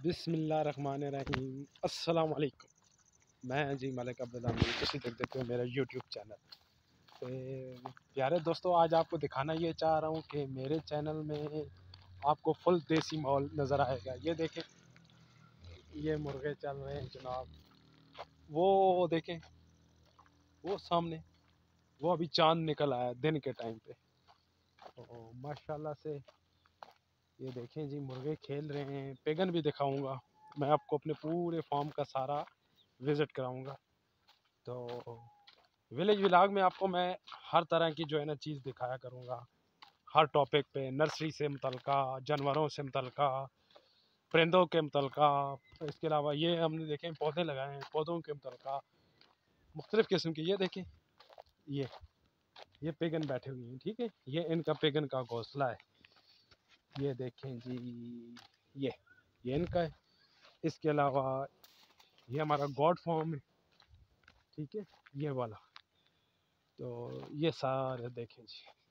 बिस्मिल्लाहिर्रहमानिर्रहीम अस्सलाम वालेकुम। मैं जी मलिक अब्दुल तुसी देखते हो मेरा यूट्यूब चैनल। तो प्यारे दोस्तों, आज आपको दिखाना ये चाह रहा हूँ कि मेरे चैनल में आपको फुल देसी माहौल नज़र आएगा। ये देखें, ये मुर्गे चल रहे हैं जनाब। वो देखें, वो सामने वो अभी चांद निकल आया दिन के टाइम पे। तो माशाल्लाह से ये देखें जी, मुर्गे खेल रहे हैं। पेगन भी दिखाऊंगा मैं आपको, अपने पूरे फार्म का सारा विज़िट कराऊंगा। तो विलेज व्लॉग में आपको मैं हर तरह की जो है ना चीज़ दिखाया करूंगा, हर टॉपिक पे, नर्सरी से मुतलका, जानवरों से मुतलका, परिंदों के मुतलका। इसके अलावा ये हमने देखें पौधे लगाए हैं, पौधों के मुतलका मुख्तलिफ़ किस्म के। ये देखें, ये पेगन बैठे हुए हैं, ठीक है। ये इनका पेगन का घोंसला है। ये देखें जी, ये इनका है। इसके अलावा ये हमारा गॉड फॉर्म है, ठीक है, ये वाला। तो ये सारे देखें जी,